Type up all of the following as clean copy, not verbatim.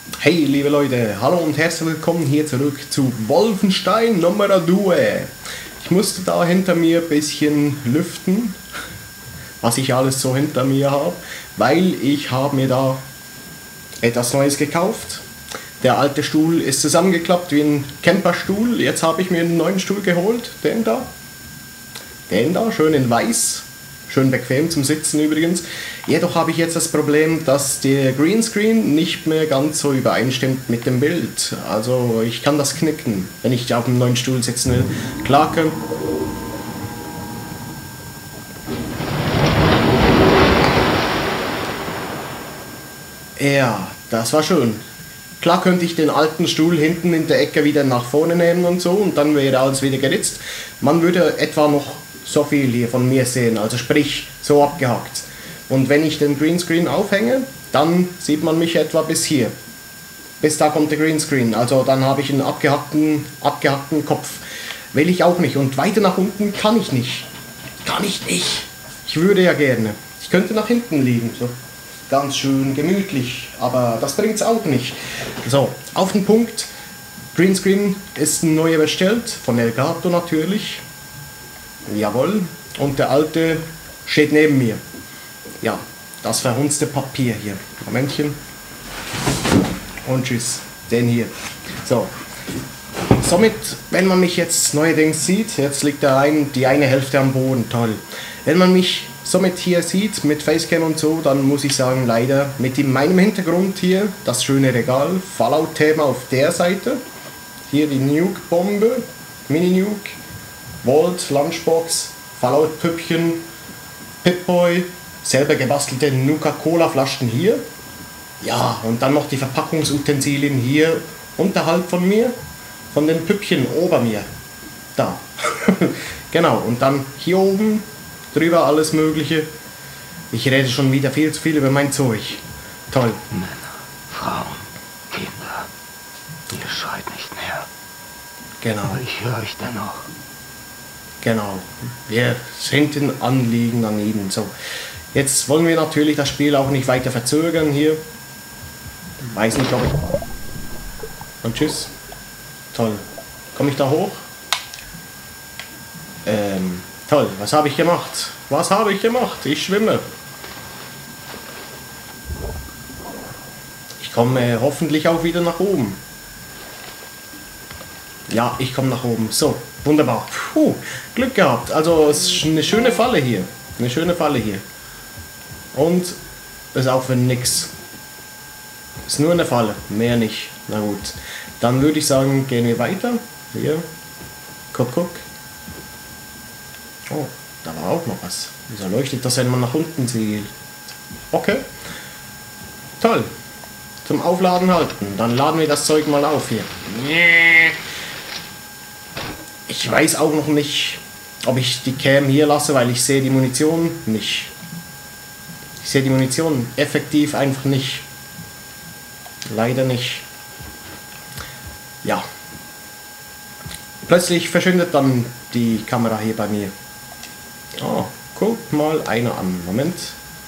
Hey liebe Leute, hallo und herzlich willkommen hier zurück zu Wolfenstein Nummer 2. Ich musste da hinter mir ein bisschen lüften, was ich alles so hinter mir habe, weil ich habe mir da etwas Neues gekauft. Der alte Stuhl ist zusammengeklappt wie ein Camperstuhl. Jetzt habe ich mir einen neuen Stuhl geholt, den da, schön in weiß. Schön bequem zum Sitzen übrigens. Jedoch habe ich jetzt das Problem, dass der Greenscreen nicht mehr ganz so übereinstimmt mit dem Bild. Also ich kann das knicken, wenn ich auf einem neuen Stuhl sitzen will. Klar können... Ja, das war schön. Klar könnte ich den alten Stuhl hinten in der Ecke wieder nach vorne nehmen und so und dann wäre alles wieder geritzt. Man würde etwa noch so viel hier von mir sehen, also sprich so abgehackt. Und wenn ich den Greenscreen aufhänge, dann sieht man mich etwa bis hier. Bis da kommt der Greenscreen, also dann habe ich einen abgehackten Kopf. Will ich auch nicht und weiter nach unten kann ich nicht. Kann ich nicht. Ich würde ja gerne. Ich könnte nach hinten liegen, so ganz schön gemütlich, aber das bringt es auch nicht. So, auf den Punkt. Greenscreen ist ein neuer bestellt, von Elgato natürlich. Jawohl, und der alte steht neben mir. Ja, das verhunzte Papier hier. Momentchen. Und tschüss. Den hier. So. Somit, wenn man mich jetzt neuerdings sieht, jetzt liegt da die eine Hälfte am Boden, toll. Wenn man mich somit hier sieht, mit Facecam und so, dann muss ich sagen, leider mit meinem Hintergrund hier, das schöne Regal, Fallout-Thema auf der Seite. Hier die Nuke-Bombe, Mini-Nuke. Vault, Lunchbox, Fallout-Püppchen, Pip-Boy, selber gebastelte Nuka-Cola-Flaschen hier. Ja, und dann noch die Verpackungsutensilien hier unterhalb von mir, von den Püppchen ober mir. Da. Genau, und dann hier oben, drüber alles Mögliche. Ich rede schon wieder viel zu viel über mein Zeug. Toll. Männer, Frauen, Kinder, ihr schreit nicht mehr. Genau. Aber ich höre euch dennoch. Genau, wir sind in Anliegen an Ihnen. So, jetzt wollen wir natürlich das Spiel auch nicht weiter verzögern hier. Weiß nicht, ob ich... Und tschüss. Toll. Komme ich da hoch? Toll. Was habe ich gemacht? Was habe ich gemacht? Ich schwimme. Ich komme hoffentlich auch wieder nach oben. Ja, ich komme nach oben. So, wunderbar. Puh, Glück gehabt. Also es ist eine schöne Falle hier. Eine schöne Falle hier. Und ist auch für nix. Ist nur eine Falle, mehr nicht. Na gut. Dann würde ich sagen, gehen wir weiter. Hier. Guck. Oh, da war auch noch was. Wieso leuchtet das, wenn man nach unten sieht? Okay. Toll. Zum Aufladen halten. Dann laden wir das Zeug mal auf hier. Ich weiß auch noch nicht, ob ich die Cam hier lasse, weil ich sehe die Munition nicht. Ich sehe die Munition effektiv einfach nicht. Leider nicht. Ja. Plötzlich verschwindet dann die Kamera hier bei mir. Oh, guck mal einer an. Moment.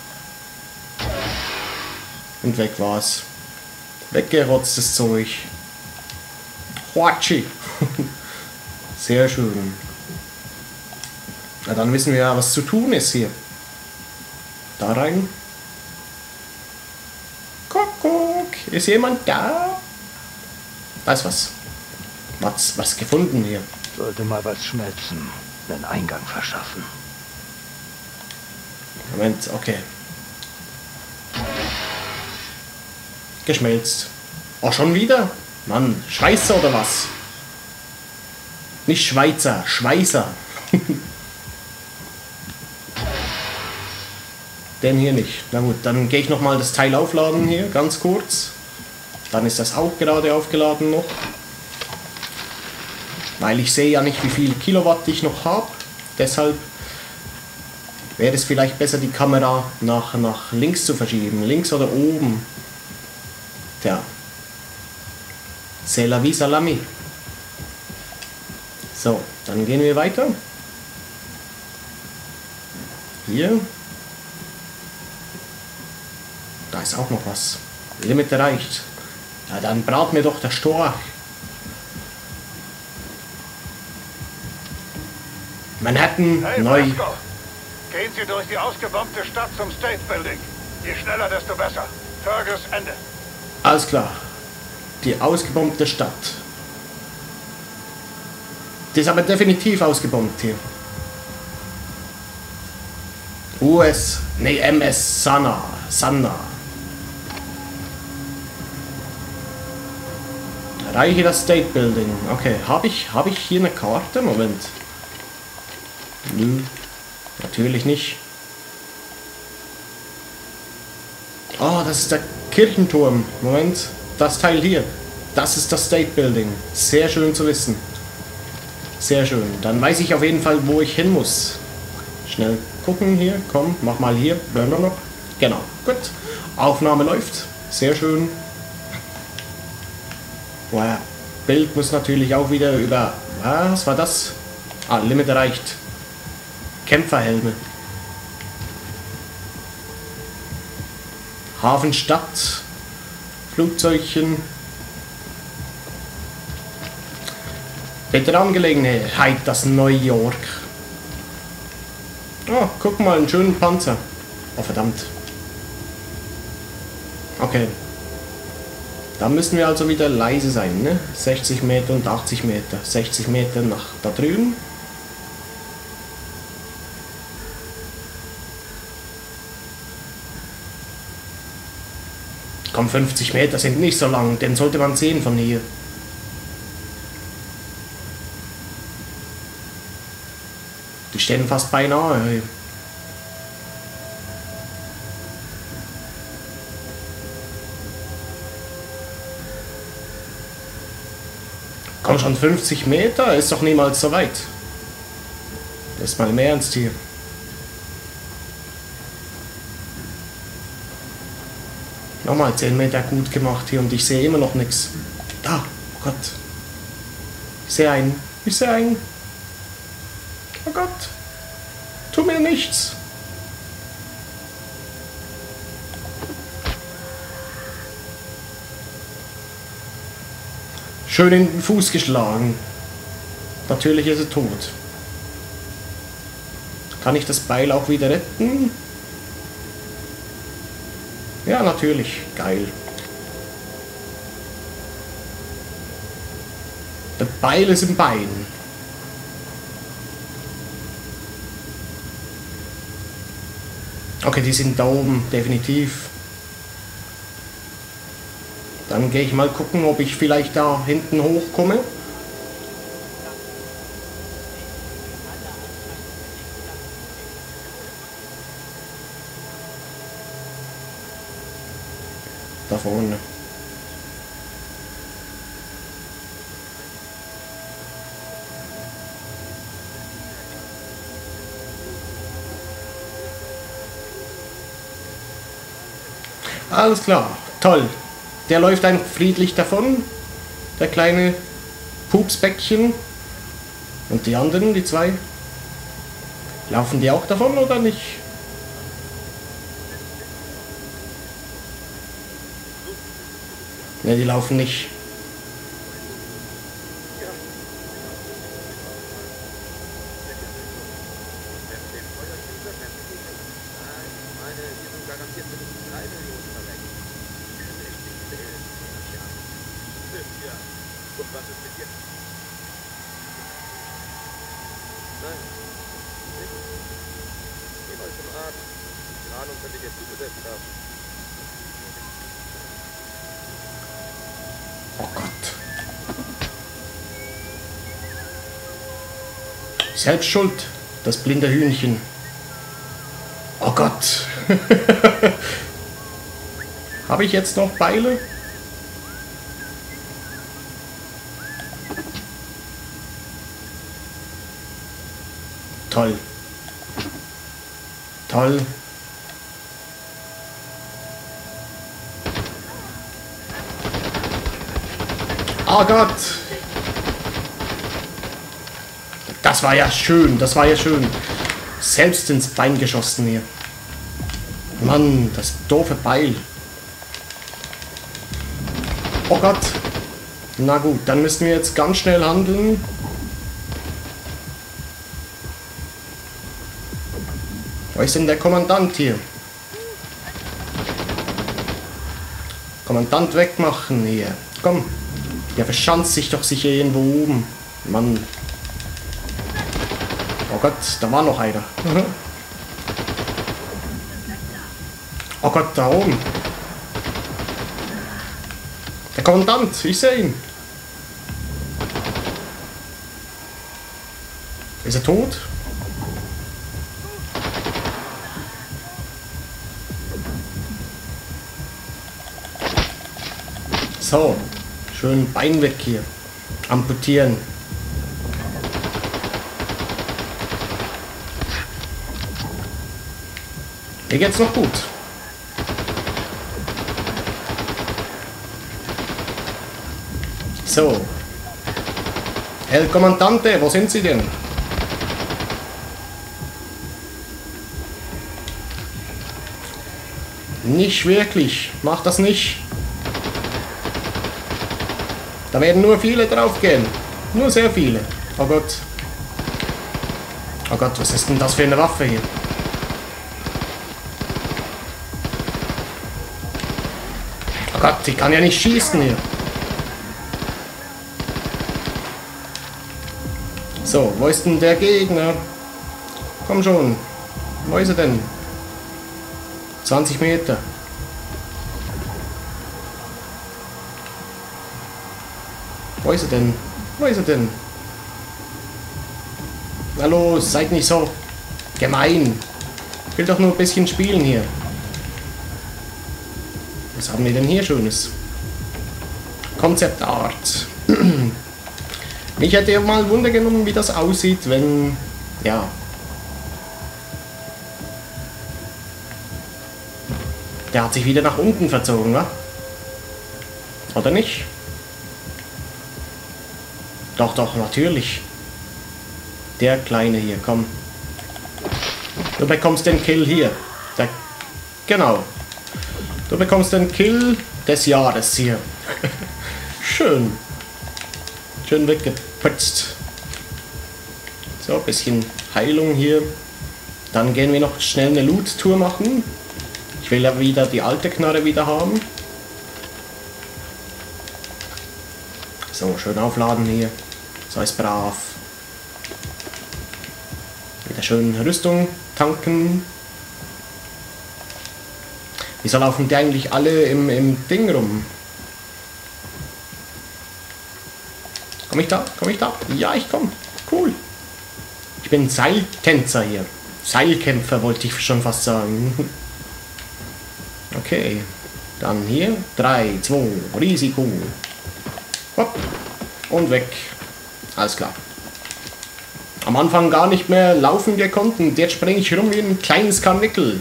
Und weg war's. Weggerotztes Zeug. Huatschi. Sehr schön. Na, dann wissen wir ja, was zu tun ist hier. Da rein. Kuckuck. Ist jemand da? Da ist was. Was gefunden hier. Sollte mal was schmelzen, den Eingang verschaffen. Moment, okay. Geschmelzt. Oh, schon wieder? Mann, Schweißer oder was? Nicht Schweizer, Schweißer. Den hier nicht. Na gut, dann gehe ich nochmal das Teil aufladen hier, ganz kurz. Dann ist das auch gerade aufgeladen noch. Weil ich sehe ja nicht, wie viel Kilowatt ich noch habe. Deshalb wäre es vielleicht besser, die Kamera nach links zu verschieben. Links oder oben. Tja. C'est la vie, salami. So, dann gehen wir weiter. Hier. Da ist auch noch was. Limit erreicht. Ja, dann braut mir doch der Storch. Manhattan, Hey, neu. Blasco. Gehen Sie durch die ausgebombte Stadt zum State Building. Je schneller, desto besser. Fergus, Ende. Alles klar. Die ausgebombte Stadt. Die ist aber definitiv ausgebombt hier. MS Sanna. Erreiche das State Building. Okay, hab ich hier eine Karte? Moment. Nö, natürlich nicht. Oh, das ist der Kirchenturm. Moment, das Teil hier. Das ist das State Building. Sehr schön zu wissen. Sehr schön. Dann weiß ich auf jeden Fall, wo ich hin muss. Schnell gucken hier. Komm, mach mal hier. Genau, gut. Aufnahme läuft. Sehr schön. Wow. Bild muss natürlich auch wieder über... Was war das? Ah, Limit erreicht. Kämpferhelme. Hafenstadt. Flugzeugchen. Bitte Angelegenheit, das New York. Oh, guck mal, einen schönen Panzer. Oh, verdammt. Okay. Da müssen wir also wieder leise sein, ne? 60 Meter und 80 Meter. 60 Meter nach da drüben. Komm, 50 Meter sind nicht so lang, den sollte man sehen von hier. Die stehen fast beinahe. Komm schon, 50 Meter ist doch niemals so weit. Ist mal im Ernst hier. Nochmal 10 Meter gut gemacht hier und ich sehe immer noch nichts. Da, oh Gott. Ich sehe einen. Oh Gott. Tu mir nichts. Schön in den Fuß geschlagen. Natürlich ist er tot. Kann ich das Beil auch wieder retten? Ja, natürlich. Geil. Der Beil ist im Bein. Okay, die sind da oben, definitiv. Dann gehe ich mal gucken, ob ich vielleicht da hinten hochkomme. Da vorne. Alles klar, toll. Der läuft einfach friedlich davon, der kleine Pupsbäckchen. Und die anderen, die zwei, laufen die auch davon oder nicht? Ne, die laufen nicht. Oh Gott. Selbst schuld, das blinde Hühnchen. Oh Gott. Habe ich jetzt noch Beile? Toll. Toll. Oh Gott. Das war ja schön, das war ja schön. Selbst ins Bein geschossen hier. Mann, das doofe Beil. Oh Gott. Na gut, dann müssen wir jetzt ganz schnell handeln. Wo ist denn der Kommandant hier? Kommandant wegmachen hier. Komm. Der verschanzt sich doch sicher irgendwo oben. Mann. Oh Gott, da war noch einer. Oh Gott, da oben. Der Kommandant, ich sehe ihn. Ist er tot? So, schön Bein weg hier. Amputieren. Mir geht's noch gut. So. El Comandante, wo sind Sie denn? Nicht wirklich. Mach das nicht. Da werden nur viele draufgehen. Nur sehr viele. Oh Gott. Oh Gott, was ist denn das für eine Waffe hier? Oh Gott, die kann ja nicht schießen hier. So, wo ist denn der Gegner? Komm schon. Wo ist er denn? 20 Meter. Wo ist er denn? Wo ist er denn? Hallo, seid nicht so gemein. Ich will doch nur ein bisschen spielen hier. Was haben wir denn hier Schönes? Konzeptart. Mich hätte ja mal Wunder genommen, wie das aussieht, wenn... Ja. Der hat sich wieder nach unten verzogen, wa? Oder nicht? Doch, doch, natürlich. Der Kleine hier, komm. Du bekommst den Kill hier. Genau. Du bekommst den Kill des Jahres hier. Schön. Schön weggeputzt. So, ein bisschen Heilung hier. Dann gehen wir noch schnell eine Loot-Tour machen. Ich will ja wieder die alte Knarre wieder haben. So, schön aufladen hier. So ist brav. Wieder schön Rüstung tanken. Wieso laufen die eigentlich alle im Ding rum? Komm ich da? Komm ich da? Ja, ich komm. Cool. Ich bin Seiltänzer hier. Seilkämpfer wollte ich schon fast sagen. Okay. Dann hier. 3, 2, Risiko. Hopp. Und weg. Alles klar. Am Anfang gar nicht mehr laufen gekonnt und jetzt springe ich rum wie ein kleines Karnickel.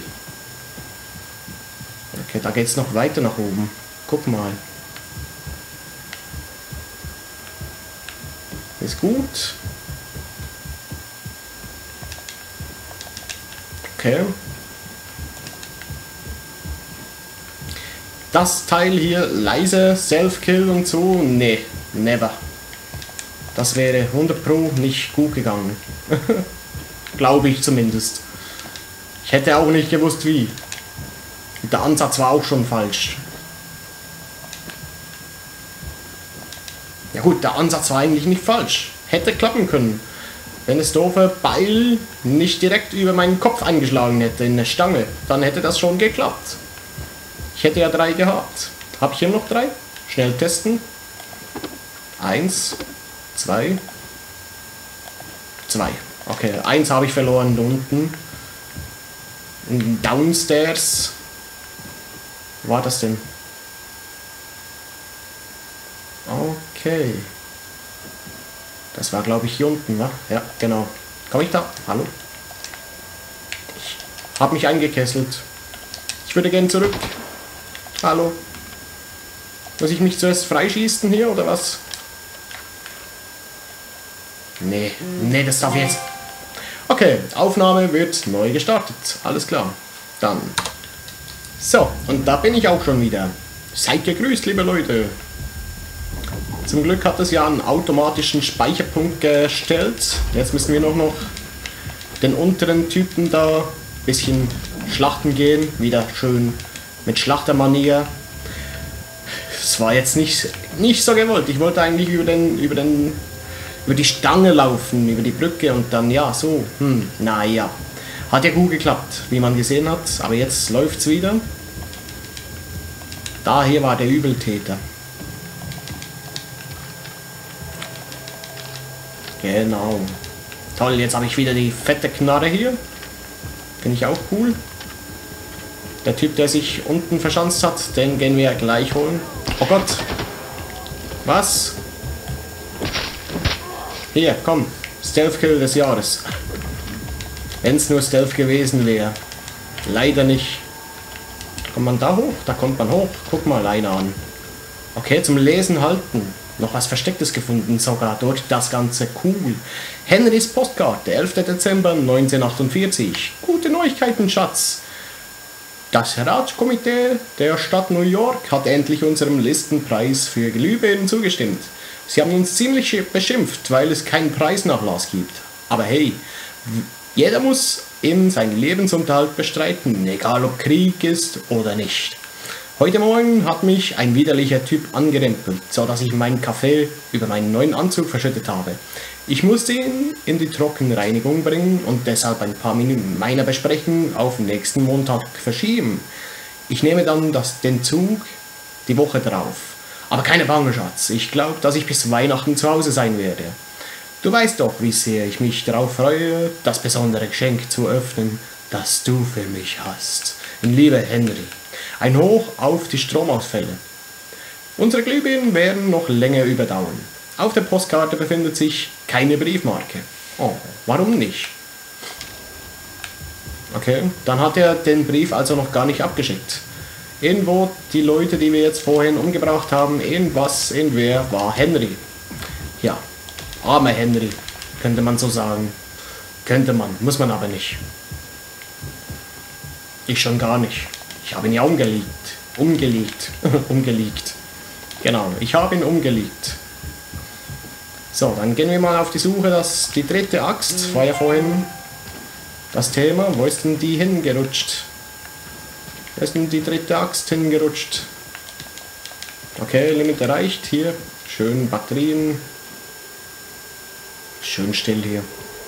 Okay, da geht's noch weiter nach oben. Guck mal. Ist gut. Okay. Das Teil hier, leise, Self-Kill und so, nee, never. Das wäre 100 Pro nicht gut gegangen. Glaube ich zumindest. Ich hätte auch nicht gewusst wie. Der Ansatz war auch schon falsch. Ja gut, der Ansatz war eigentlich nicht falsch. Hätte klappen können. Wenn das doofe Beil nicht direkt über meinen Kopf eingeschlagen hätte in der Stange, dann hätte das schon geklappt. Ich hätte ja 3 gehabt. Habe ich hier noch 3? Schnell testen. 1, 2, 2. Okay, 1 habe ich verloren unten. Downstairs. Wo war das denn? Okay. Das war, glaube ich, hier unten, wa? Ja, genau. Komm ich da? Hallo? Ich habe mich eingekesselt. Ich würde gerne zurück. Hallo? Muss ich mich zuerst freischießen hier, oder was? Nee, nee, das darf jetzt... Okay, Aufnahme wird neu gestartet. Alles klar. Dann. So, und da bin ich auch schon wieder. Seid gegrüßt, liebe Leute. Zum Glück hat es ja einen automatischen Speicherpunkt gestellt. Jetzt müssen wir noch den unteren Typen da ein bisschen schlachten gehen. Wieder schön mit Schlachtermanier. Es war jetzt nicht so gewollt. Ich wollte eigentlich über die Stange laufen, über die Brücke und dann ja so. Naja. Hat ja gut geklappt, wie man gesehen hat. Aber jetzt läuft's wieder. Da hier war der Übeltäter. Genau. Toll, jetzt habe ich wieder die fette Knarre hier. Finde ich auch cool. Der Typ, der sich unten verschanzt hat, den gehen wir gleich holen. Oh Gott. Was? Hier, komm. Stealth Kill des Jahres. Wenn es nur Stealth gewesen wäre. Leider nicht. Kommt man da hoch? Da kommt man hoch. Guck mal einer an. Okay, zum Lesen halten. Noch was Verstecktes gefunden, sogar durch das Ganze. Cool. Henrys Postkarte, 11. Dezember 1948. Gute Neuigkeiten, Schatz. Das Ratskomitee der Stadt New York hat endlich unserem Listenpreis für Glühbirnen zugestimmt. Sie haben uns ziemlich beschimpft, weil es keinen Preisnachlass gibt. Aber hey, jeder muss eben seinen Lebensunterhalt bestreiten, egal ob Krieg ist oder nicht. Heute Morgen hat mich ein widerlicher Typ angerempelt, so dass ich meinen Kaffee über meinen neuen Anzug verschüttet habe. Ich musste ihn in die Trockenreinigung bringen und deshalb ein paar Minuten meiner Besprechung auf nächsten Montag verschieben. Ich nehme dann den Zug die Woche drauf. Aber keine Bange, Schatz. Ich glaube, dass ich bis Weihnachten zu Hause sein werde. Du weißt doch, wie sehr ich mich darauf freue, das besondere Geschenk zu öffnen, das du für mich hast. Liebe Henry. Ein Hoch auf die Stromausfälle. Unsere Glühbirnen werden noch länger überdauern. Auf der Postkarte befindet sich keine Briefmarke. Oh, warum nicht? Okay, dann hat er den Brief also noch gar nicht abgeschickt. Irgendwo die Leute, die wir jetzt vorhin umgebracht haben, irgendwer war Henry. Ja, armer Henry, könnte man so sagen. Könnte man, muss man aber nicht. Ich schon gar nicht. Ich habe ihn ja umgelegt. Umgelegt. Genau, ich habe ihn umgelegt. So, dann gehen wir mal auf die Suche, die dritte Axt war ja vorhin das Thema. Wo ist denn die hingerutscht? Wo ist denn die dritte Axt hingerutscht? Okay, Limit erreicht. Hier, schön Batterien. Schön still hier.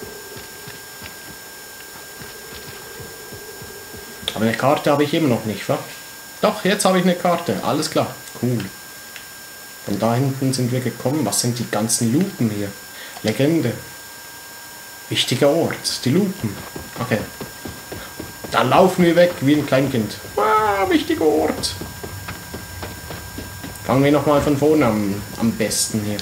Aber eine Karte habe ich immer noch nicht, wa? Doch, jetzt habe ich eine Karte. Alles klar, cool. Von da hinten sind wir gekommen. Was sind die ganzen Lupen hier? Legende. Wichtiger Ort. Die Lupen. Okay. Da laufen wir weg wie ein Kleinkind. Ah, wichtiger Ort. Fangen wir nochmal von vorne am besten hier.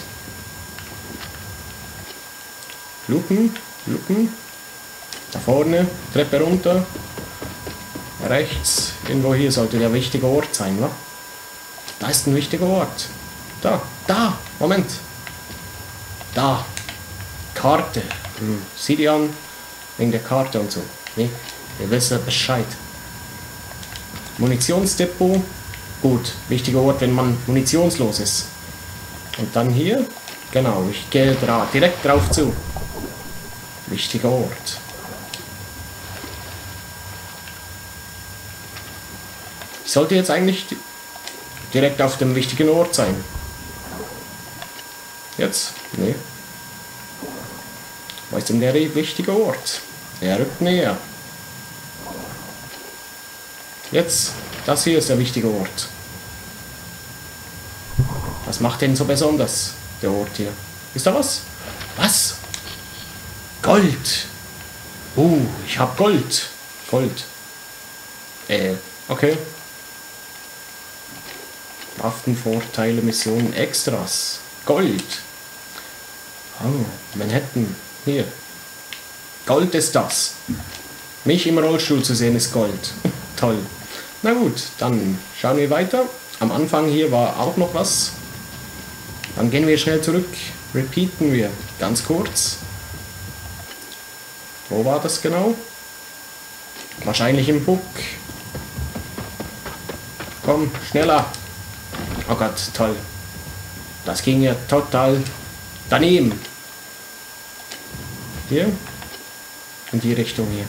Lupen. Lupen. Da vorne. Treppe runter. Rechts. Irgendwo hier sollte der wichtige Ort sein, wa? Da ist ein wichtiger Ort. Da, Moment. Da. Karte. Sieh die an. Wegen der Karte und so. Nee, ihr wisst ja Bescheid. Munitionsdepot. Gut, wichtiger Ort, wenn man munitionslos ist. Und dann hier. Genau, ich gehe direkt drauf zu. Wichtiger Ort. Ich sollte jetzt eigentlich direkt auf dem wichtigen Ort sein. Jetzt? Nee. Wo ist denn der wichtige Ort? Er rückt näher. Jetzt, das hier ist der wichtige Ort. Was macht den so besonders, der Ort hier? Ist da was? Was? Gold! Ich hab Gold. Gold. Okay. Waffenvorteile, Missionen, Extras. Gold. Oh, Manhattan. Hier. Gold ist das. Mich im Rollstuhl zu sehen ist Gold. Toll. Na gut, dann schauen wir weiter. Am Anfang hier war auch noch was. Dann gehen wir schnell zurück. Repeaten wir. Ganz kurz. Wo war das genau? Wahrscheinlich im Bug. Komm, schneller. Oh Gott, toll. Das ging ja total daneben. Hier. In die Richtung hier.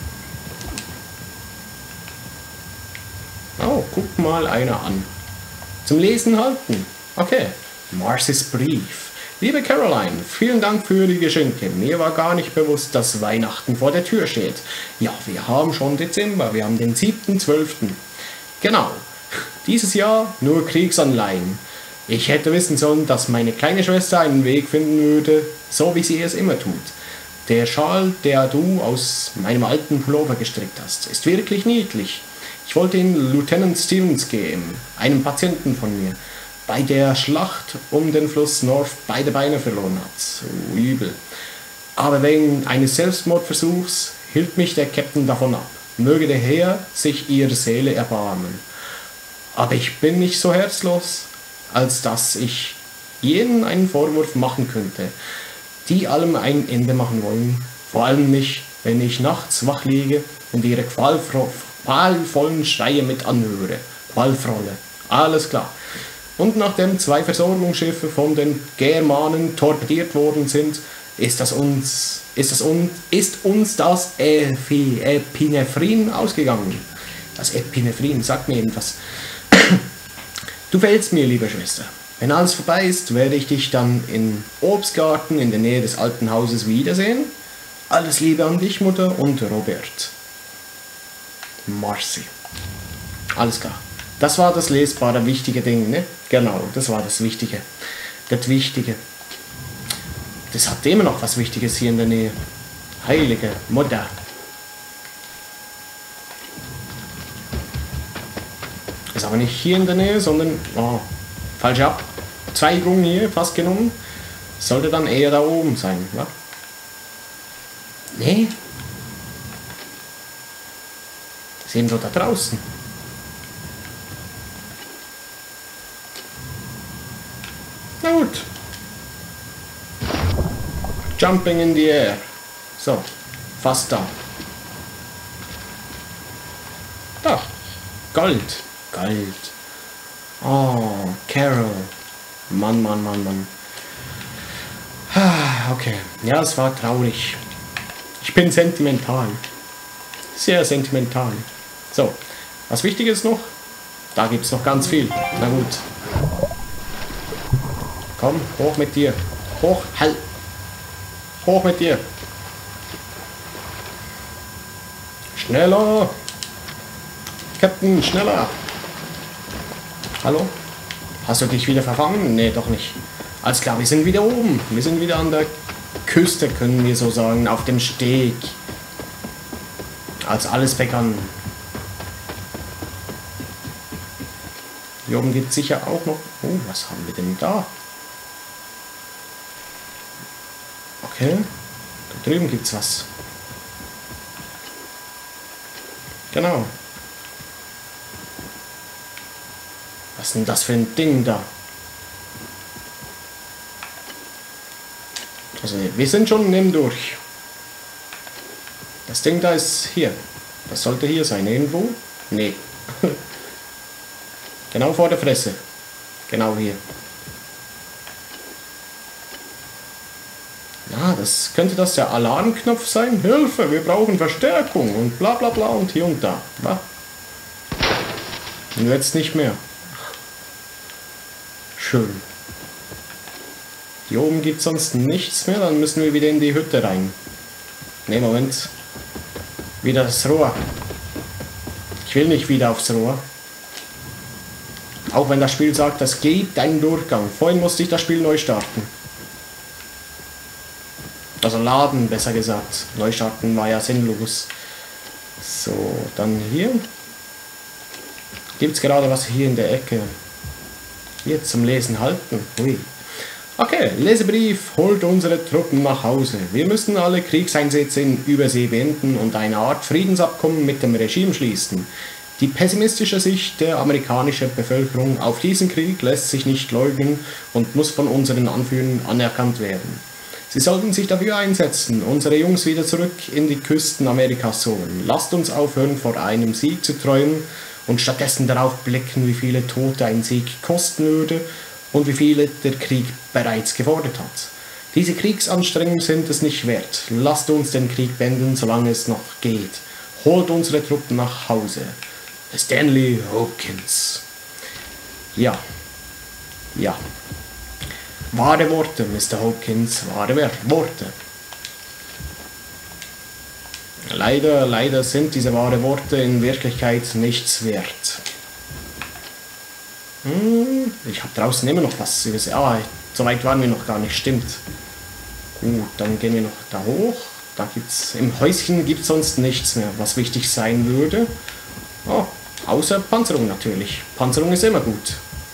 Oh, guck mal einer an. Zum Lesen halten. Okay. Marcys Brief. Liebe Caroline, vielen Dank für die Geschenke. Mir war gar nicht bewusst, dass Weihnachten vor der Tür steht. Ja, wir haben schon Dezember. Wir haben den 7.12. Genau. Dieses Jahr nur Kriegsanleihen. Ich hätte wissen sollen, dass meine kleine Schwester einen Weg finden würde, so wie sie es immer tut. Der Schal, der du aus meinem alten Pullover gestrickt hast, ist wirklich niedlich. Ich wollte ihn Lieutenant Stevens geben, einem Patienten von mir, bei der Schlacht um den Fluss North beide Beine verloren hat. So übel. Aber wegen eines Selbstmordversuchs hielt mich der Captain davon ab. Möge der Herr sich ihrer Seele erbarmen. Aber ich bin nicht so herzlos, als dass ich jenen einen Vorwurf machen könnte, die allem ein Ende machen wollen. Vor allem nicht, wenn ich nachts wach liege und ihre qualvollen Schreie mit anhöre. Qualvolle. Alles klar. Und nachdem 2 Versorgungsschiffe von den Germanen torpediert worden sind, ist uns das Epinephrin ausgegangen. Das Epinephrin sagt mir irgendwas. Du fehlst mir, liebe Schwester. Wenn alles vorbei ist, werde ich dich dann im Obstgarten in der Nähe des alten Hauses wiedersehen. Alles Liebe an dich, Mutter, und Robert. Marcy. Alles klar. Das war das lesbare, wichtige Ding, ne? Genau, das war das Wichtige. Das Wichtige. Das hat immer noch was Wichtiges hier in der Nähe. Heilige Mutter. Ist aber nicht hier in der Nähe, sondern... Oh, falsche Abzweigung hier, fast genommen. Sollte dann eher da oben sein, wa? Nee. Ist irgendwo da draußen. Na gut. Jumping in the air. So, fast da. Da. Gold. Gold. Oh, Carol. Mann, Mann, Mann, Mann. Okay. Ja, es war traurig. Ich bin sentimental. Sehr sentimental. So, was wichtig ist noch? Da gibt es noch ganz viel. Na gut. Komm, hoch mit dir. Hoch, halt. Hoch mit dir. Schneller. Captain, schneller. Hallo? Hast du dich wieder verfangen? Nee, doch nicht. Alles klar, wir sind wieder oben. Wir sind wieder an der Küste, können wir so sagen. Auf dem Steg. Als alles begann. Hier oben gibt es sicher auch noch... Oh, was haben wir denn da? Okay. Da drüben gibt es was. Genau. Was ist denn das für ein Ding da? Also, wir sind schon nebendurch. Das Ding da ist hier. Das sollte hier sein. Irgendwo? Nee. Genau vor der Fresse. Genau hier. Ja, das könnte das der Alarmknopf sein. Hilfe, wir brauchen Verstärkung und bla bla bla und hier und da. Was? Nur jetzt nicht mehr. Schön. Hier oben gibt es sonst nichts mehr, dann müssen wir wieder in die Hütte rein. Ne, Moment. Wieder das Rohr. Ich will nicht wieder aufs Rohr. Auch wenn das Spiel sagt, das gibt einen Durchgang. Vorhin musste ich das Spiel neu starten. Also laden, besser gesagt. Neu starten war ja sinnlos. So, dann hier. Gibt es gerade was hier in der Ecke? Hier zum Lesen halten. Ui. Okay, Lesebrief holt unsere Truppen nach Hause. Wir müssen alle Kriegseinsätze in Übersee beenden und eine Art Friedensabkommen mit dem Regime schließen. Die pessimistische Sicht der amerikanischen Bevölkerung auf diesen Krieg lässt sich nicht leugnen und muss von unseren Anführern anerkannt werden. Sie sollten sich dafür einsetzen, unsere Jungs wieder zurück in die Küsten Amerikas zu holen. Lasst uns aufhören, vor einem Sieg zu träumen und stattdessen darauf blicken, wie viele Tote ein Sieg kosten würde. und wie viele der Krieg bereits gefordert hat. Diese Kriegsanstrengungen sind es nicht wert. Lasst uns den Krieg beenden, solange es noch geht. Holt unsere Truppen nach Hause. Stanley Hopkins. Ja. Ja. Wahre Worte, Mr. Hopkins. Wahre Worte. Leider sind diese wahre Worte in Wirklichkeit nichts wert. Ich habe draußen immer noch was übersehen. Ah, so weit waren wir noch gar nicht, stimmt. Gut, dann gehen wir noch da hoch. Da gibt's, im Häuschen gibt es sonst nichts mehr, was wichtig sein würde. Oh, außer Panzerung natürlich. Panzerung ist immer gut.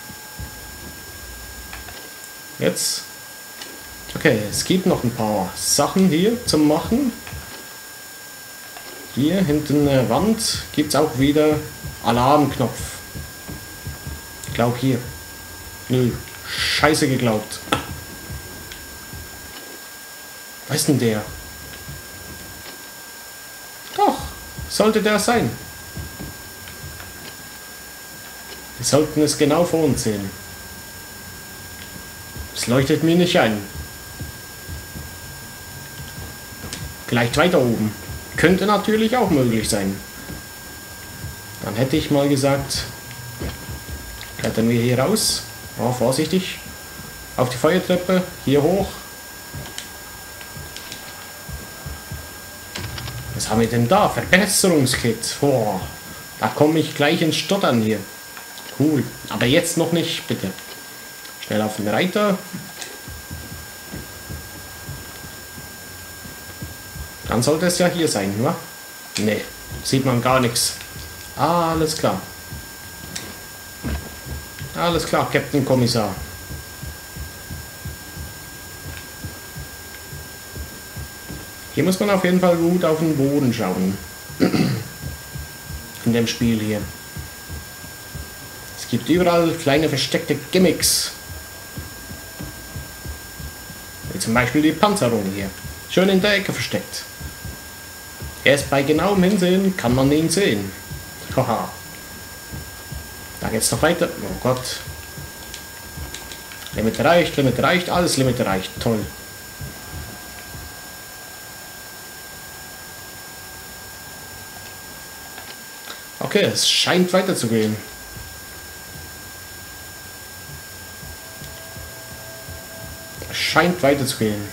Jetzt. Okay, es gibt noch ein paar Sachen hier zum Machen. Hier hinten der Wand gibt es auch wieder Alarmknopf. Ich glaube hier. Nö, scheiße geglaubt. Was ist denn der? Doch, sollte der sein. Wir sollten es genau vor uns sehen. Es leuchtet mir nicht ein. Vielleicht weiter oben. Könnte natürlich auch möglich sein. Dann hätte ich mal gesagt, klettern wir hier raus. Oh, vorsichtig. Auf die Feuertreppe. Hier hoch. Was haben wir denn da? Verbesserungskit. Oh, da komme ich gleich ins Stottern hier. Cool. Aber jetzt noch nicht, bitte. Schnell auf den Reiter. Dann sollte es ja hier sein, oder? Ne, sieht man gar nichts. Alles klar. Alles klar, Captain Kommissar. Hier muss man auf jeden Fall gut auf den Boden schauen. In dem Spiel hier. Es gibt überall kleine versteckte Gimmicks. Wie zum Beispiel die Panzerung hier. Schön in der Ecke versteckt. Erst bei genauem Hinsehen kann man ihn sehen. Haha. Da geht's noch weiter. Oh Gott. Limit reicht, alles Limit reicht. Toll. Okay, es scheint weiterzugehen. Es scheint weiterzugehen.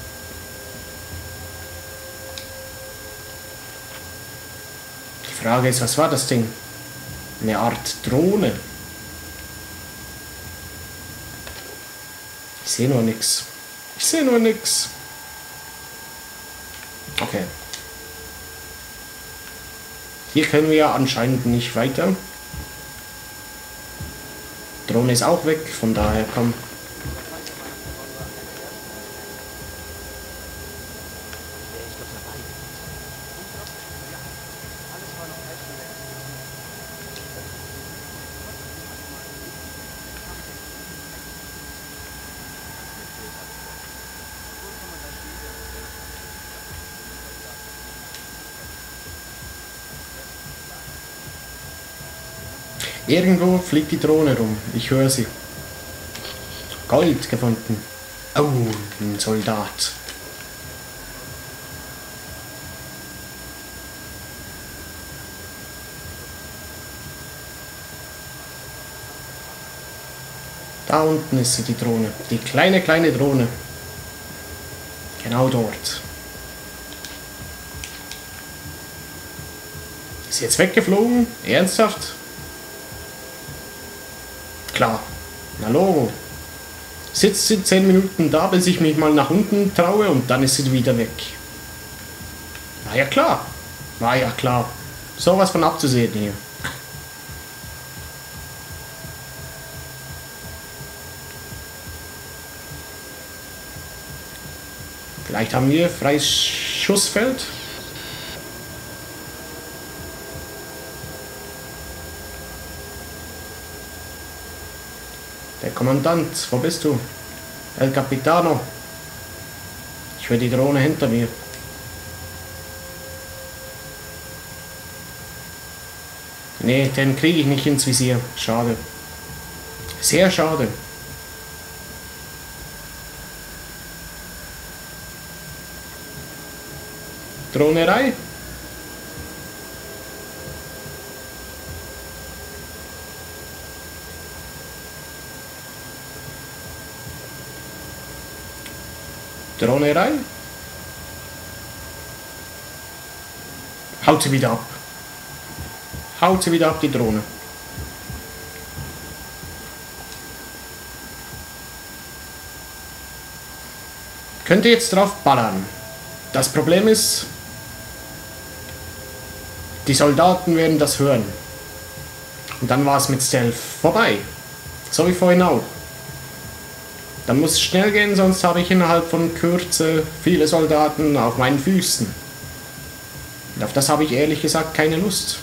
Die Frage ist, was war das Ding? Eine Art Drohne. Ich sehe nur nichts. Ich sehe nur nichts. Okay. Hier können wir ja anscheinend nicht weiter. Drohne ist auch weg, von daher komm. Irgendwo fliegt die Drohne rum. Ich höre sie. Gold gefunden. Oh, ein Soldat. Da unten ist sie, die Drohne. Die kleine Drohne. Genau dort. Ist sie jetzt weggeflogen? Ernsthaft? Klar, na Logo. Sitzt sie 10 Minuten da, bis ich mich mal nach unten traue und dann ist sie wieder weg. War ja klar. War ja klar. Sowas von abzusehen hier. Vielleicht haben wir freies Schussfeld. Der Kommandant, wo bist du? El Capitano. Ich höre die Drohne hinter mir. Nee, den kriege ich nicht ins Visier. Schade. Sehr schade. Drohnerei. Drohnerei. Haut sie wieder ab. Haut sie wieder ab, die Drohne. Könnt ihr jetzt drauf ballern. Das Problem ist, die Soldaten werden das hören. Und dann war es mit Stealth vorbei. So wie vorhin auch. Dann muss es schnell gehen, sonst habe ich innerhalb von Kürze viele Soldaten auf meinen Füßen. Und auf das habe ich ehrlich gesagt keine Lust.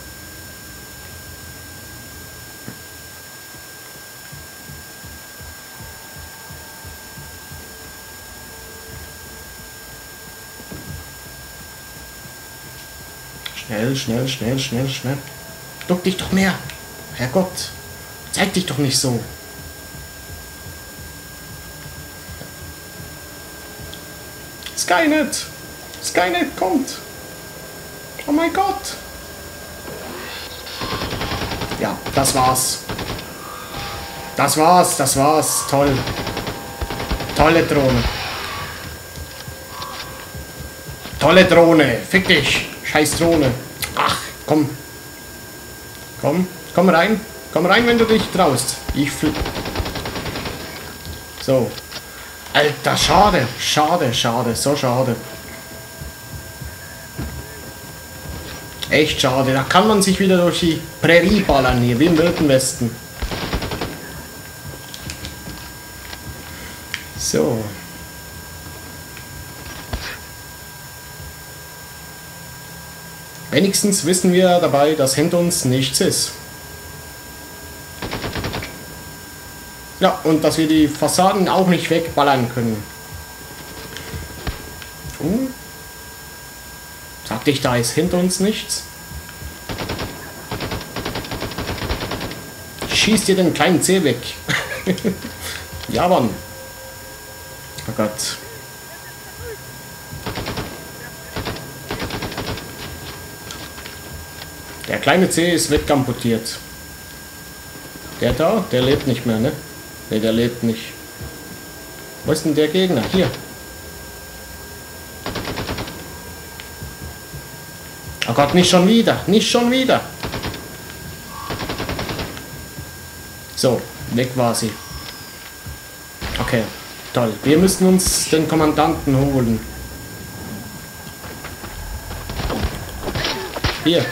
Schnell, schnell, schnell, schnell, schnell. Duck dich doch mehr. Herrgott. Zeig dich doch nicht so. Skynet! Skynet kommt! Oh mein Gott! Ja, das war's. Das war's, das war's. Toll. Tolle Drohne. Tolle Drohne. Fick dich. Scheiß Drohne. Ach, komm. Komm, komm rein. Komm rein, wenn du dich traust. Ich flieg. So. Alter, schade. Schade, schade. So schade. Echt schade. Da kann man sich wieder durch die Prärie ballern hier, wie im Wilden Westen. So. Wenigstens wissen wir dabei, dass hinter uns nichts ist. Ja, und dass wir die Fassaden auch nicht wegballern können. Sagte ich, da ist hinter uns nichts? Schießt dir den kleinen Zeh weg. Ja, Mann. Oh Gott. Der kleine Zeh ist wegkamputiert. Der da, der lebt nicht mehr, ne? Ne, der lebt nicht. Wo ist denn der Gegner? Hier. Oh Gott, nicht schon wieder. Nicht schon wieder. So, weg war sie. Okay, toll. Wir müssen uns den Kommandanten holen. Hier.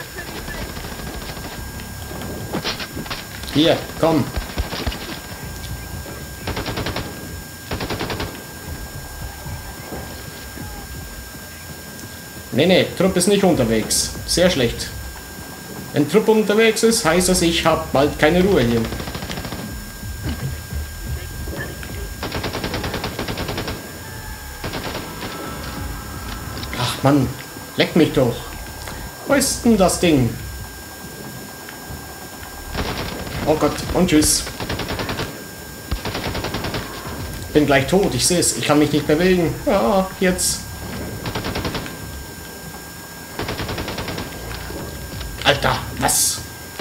Hier, komm. Nee, Trupp ist nicht unterwegs. Sehr schlecht. Wenn Trupp unterwegs ist, heißt das, ich habe bald keine Ruhe hier. Ach Mann, leck mich doch. Wo ist denn das Ding? Oh Gott, und tschüss. Bin gleich tot, ich sehe es. Ich kann mich nicht bewegen. Ja, jetzt. Alter, was?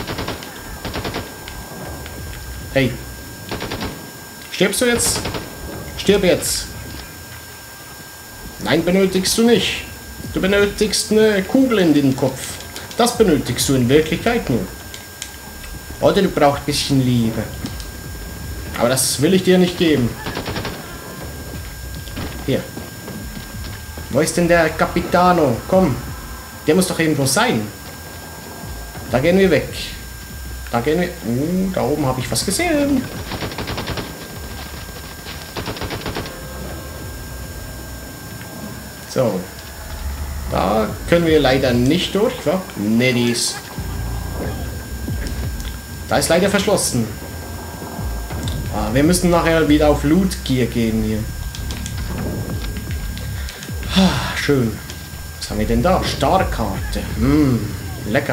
Hey. Stirbst du jetzt? Stirb jetzt. Nein, benötigst du nicht. Du benötigst eine Kugel in den Kopf. Das benötigst du in Wirklichkeit nur. Oder du brauchst ein bisschen Liebe. Aber das will ich dir nicht geben. Hier. Wo ist denn der Capitano? Komm. Der muss doch irgendwo sein. Da gehen wir weg. Da gehen wir... da oben habe ich was gesehen. So. Da können wir leider nicht durch, wa? Ne, die ist... Da ist leider verschlossen. Ah, wir müssen nachher wieder auf Loot Gear gehen hier. Ah, schön. Was haben wir denn da? Starkarte. Lecker.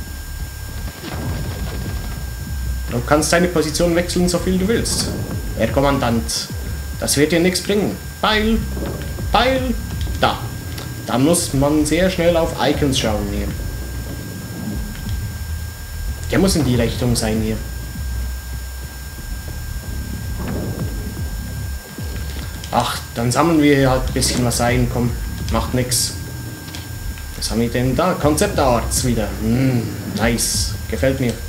Du kannst deine Position wechseln, so viel du willst. Herr Kommandant. Das wird dir nichts bringen. Beil. Beil. Da. Da muss man sehr schnell auf Icons schauen hier. Der muss in die Richtung sein hier. Ach, dann sammeln wir hier halt ein bisschen was ein. Komm, macht nix. Was haben wir denn da? Concept Arts wieder. Nice. Gefällt mir.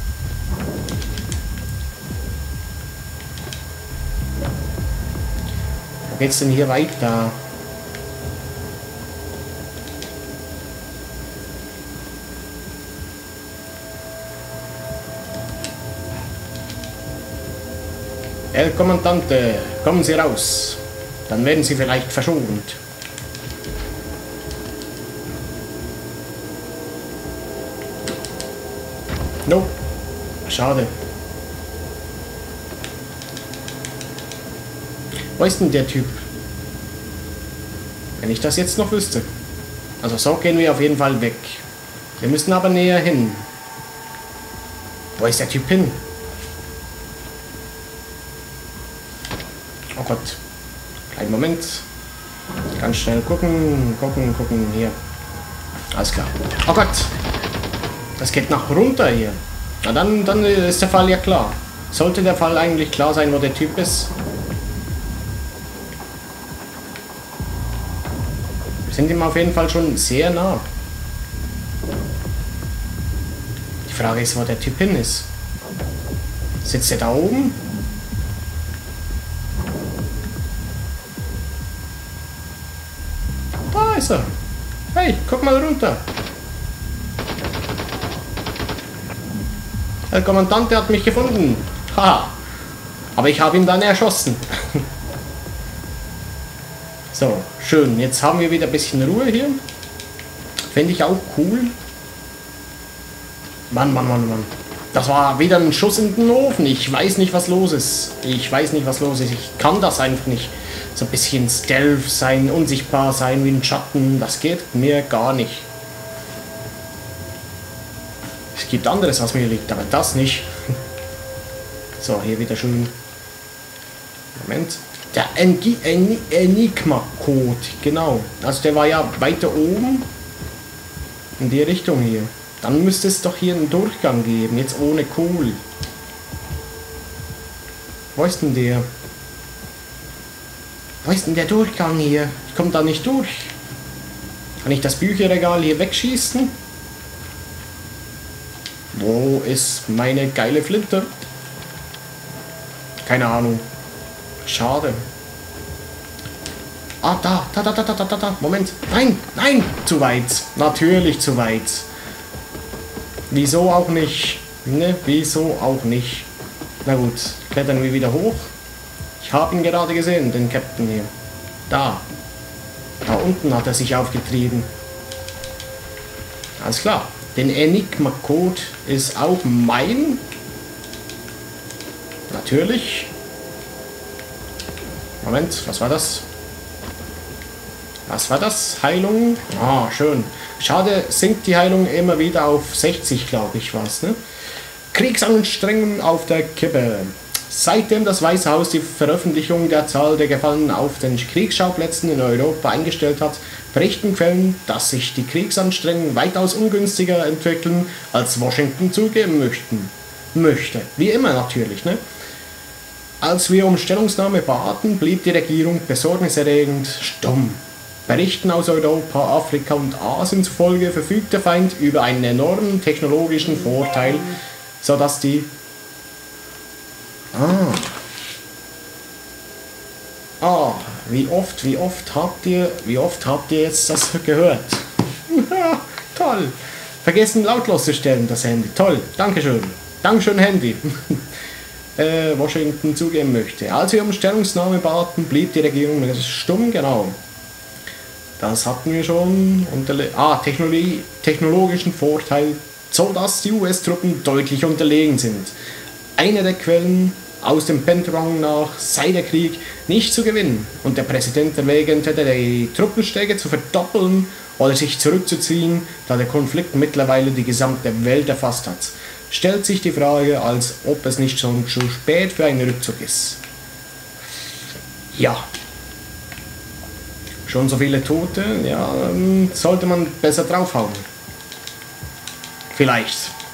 Wo geht's denn hier weiter? El Kommandante, kommen Sie raus. Dann werden Sie vielleicht verschont. No. Schade. Wo ist denn der Typ? Wenn ich das jetzt noch wüsste. Also so gehen wir auf jeden Fall weg. Wir müssen aber näher hin. Wo ist der Typ hin? Oh Gott. Kleinen Moment. Ganz schnell gucken. Hier. Alles klar. Oh Gott. Das geht nach runter hier. Na dann ist der Fall ja klar. Sollte der Fall eigentlich klar sein, wo der Typ ist. Wir sind ihm auf jeden Fall schon sehr nah. Die Frage ist, wo der Typ hin ist. Sitzt er da oben? Da ist er. Hey, guck mal runter. Der Kommandant, der hat mich gefunden. Haha. Aber ich habe ihn dann erschossen. So, schön. Jetzt haben wir wieder ein bisschen Ruhe hier. Finde ich auch cool. Mann. Das war wieder ein Schuss in den Ofen. Ich weiß nicht, was los ist. Ich kann das einfach nicht. So ein bisschen Stealth sein, unsichtbar sein wie ein Schatten. Das geht mir gar nicht. Es gibt anderes, was mir liegt, aber das nicht. So, hier wieder schön. Moment. Der Enigma-Code, genau. Also der war ja weiter oben. In die Richtung hier. Dann müsste es doch hier einen Durchgang geben, jetzt ohne Kohl. Wo ist denn der? Wo ist denn der Durchgang hier? Ich komme da nicht durch. Kann ich das Bücherregal hier wegschießen? Wo ist meine geile Flinte? Keine Ahnung. Schade. Ah, da. Moment. Nein. Zu weit. Natürlich zu weit. Wieso auch nicht? Ne, wieso auch nicht? Na gut, klettern wir wieder hoch. Ich habe ihn gerade gesehen, den Captain hier. Da. Da unten hat er sich aufgetrieben. Alles klar. Den Enigma-Code ist auch mein. Natürlich. Moment, was war das? Was war das? Heilung? Ah, schön. Schade, sinkt die Heilung immer wieder auf 60, glaube ich, was, ne? Kriegsanstrengungen auf der Kippe. Seitdem das Weiße Haus die Veröffentlichung der Zahl der Gefallenen auf den Kriegsschauplätzen in Europa eingestellt hat, berichten Quellen, dass sich die Kriegsanstrengungen weitaus ungünstiger entwickeln, als Washington zugeben möchte. Wie immer natürlich, ne? Als wir um Stellungnahme baten, blieb die Regierung besorgniserregend stumm. Berichten aus Europa, Afrika und Asien zufolge verfügt der Feind über einen enormen technologischen Vorteil, sodass die... wie oft habt ihr jetzt das gehört? Toll. Vergessen lautlos zu stellen, das Handy. Toll. Dankeschön. Dankeschön, Handy. Washington zugeben möchte. Als wir um Stellungnahme baten, blieb die Regierung stumm, genau. Das hatten wir schon. Technologischen Vorteil, so dass die US-Truppen deutlich unterlegen sind. Eine der Quellen aus dem Pentagon nach sei der Krieg nicht zu gewinnen und der Präsident erwäge entweder die Truppenstärke zu verdoppeln oder sich zurückzuziehen, da der Konflikt mittlerweile die gesamte Welt erfasst hat. Stellt sich die Frage, als ob es nicht schon zu spät für einen Rückzug ist. Ja. Schon so viele Tote, ja, sollte man besser draufhauen. Vielleicht.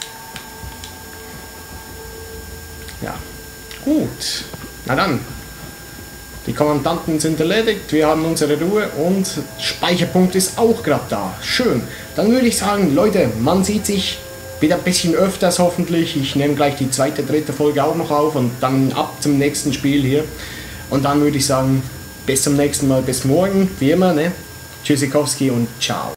Ja, gut. Na dann. Die Kommandanten sind erledigt, wir haben unsere Ruhe und Speicherpunkt ist auch gerade da. Schön. Dann würde ich sagen, Leute, man sieht sich wieder ein bisschen öfters hoffentlich. Ich nehme gleich die zweite, dritte Folge auch noch auf und dann ab zum nächsten Spiel hier. Und dann würde ich sagen, bis zum nächsten Mal, bis morgen, wie immer, ne? Tschüssikowski und ciao.